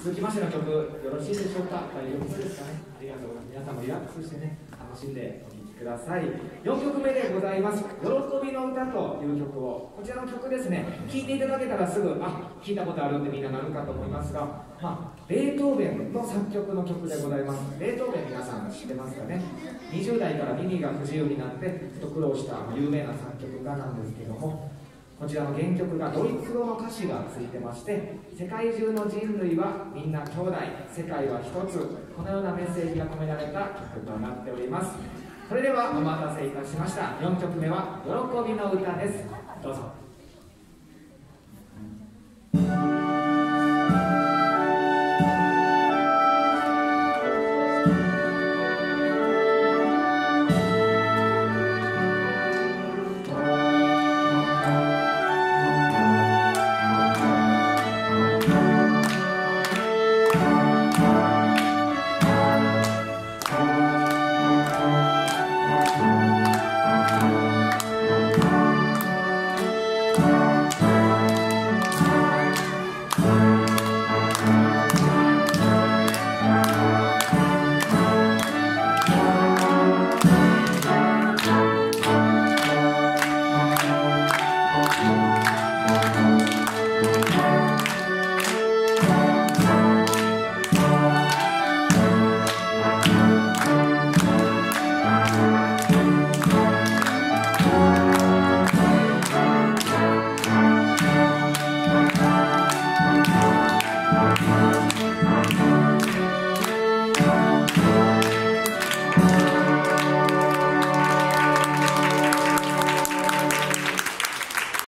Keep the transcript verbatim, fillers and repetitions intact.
続きましての曲、よろしいでしょうか。大丈夫ですかね。ありがとうございます。皆さんもリラックスしてね、楽しんでお聴きください。よんきょくめでございます。喜びの歌という曲を、こちらの曲ですね、聴いていただけたらすぐ、あ、聞いたことあるってみんななるかと思いますが、まあ、ベートーベンの作曲の曲でございます。ベートーベン皆さん知ってますかね。にじゅう代から耳が不自由になってちょっと苦労した有名な作曲家なんですけども、こちらの原曲がドイツ語の歌詞がついてまして、世界中の人類はみんな兄弟、世界は一つ、このようなメッセージが込められた曲となっております。それではお待たせいたしました。よんきょくめは喜びの歌です。どうぞ。